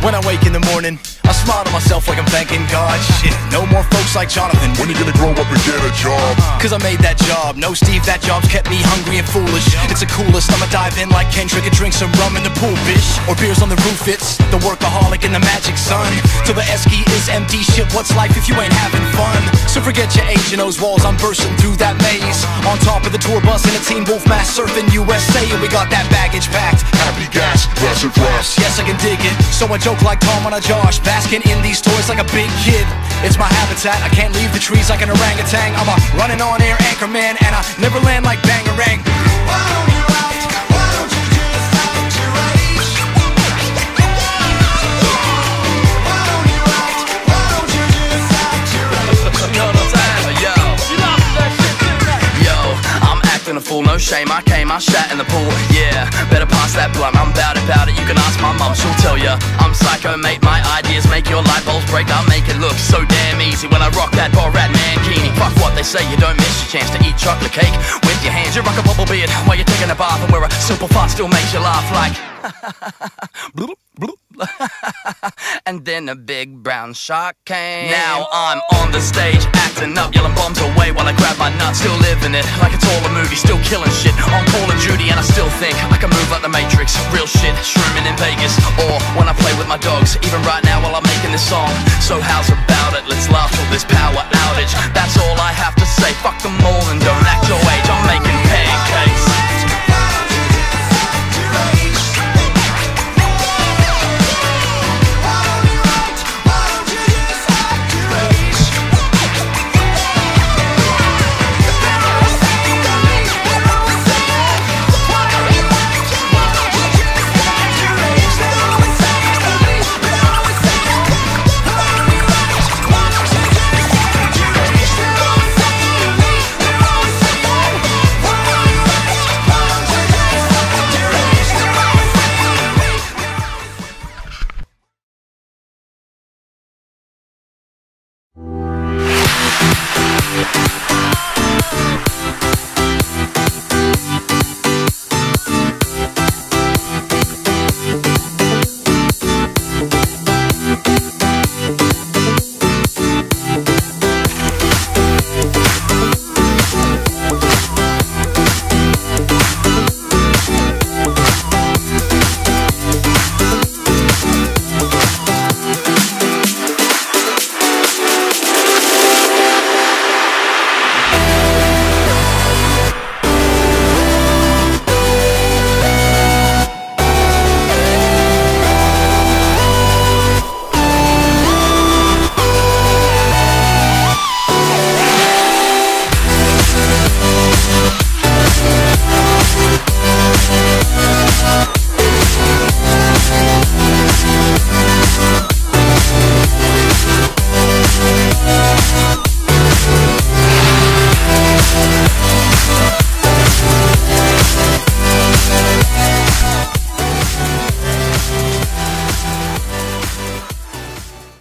When I wake in the morning, I smile to myself like I'm thanking God. Shit, no more folks like Jonathan. When you gonna grow up and get a job? Cause I made that job. No, Steve, that job's kept me hungry and foolish. It's the coolest, I'ma dive in like Kendrick and drink some rum in the pool, bitch. Or beers on the roof, it's the workaholic in the magic sun. Till the esky is empty, shit, what's life if you ain't having fun? So forget your age and those walls, I'm bursting through that maze. On top of the tour bus in a Teen Wolf mask, surfing USA. And we got that baggage packed. Happy gas, bless and bless. Yes, I can dig it. So I joke like Tom on a Josh, basking in these toys like a big kid. It's my habitat, I can't leave the trees like an orangutan. I'm a running on air anchor man, and I never land like Bangarang. Why don't you act? Why don't you just act your age? Why don't you act? Why don't you just act your age? You know what I'm saying? Yo, you laugh at that shit too, yo, I'm acting a fool, no shame, I came, I shat in the pool. Yeah, better pass that blunt, I'm bout it, you can ask my mum, she'll tell ya. I'm psycho, mate, my ideas make your light bulbs break. I'll make it look so damn easy when I rock that Borat mankini. Fuck what they say, you don't miss your chance to eat chocolate cake with your hands. You rock a bubble beard while you're taking a bath, and where a simple fart still makes you laugh like bloop, bloop. And then a big brown shark came. Now I'm on the stage acting up, yelling bombs away while I grab my nuts. Still living it like it's all a movie, still killing shit on Call of Duty, and I still think I can move like the Matrix. Real shit, shrooming in Vegas, or when I play with my dogs, even right now while I'm making this song. So how's about it? Let's laugh till this power outage. That's all I have to say. Fuck them all and don't act your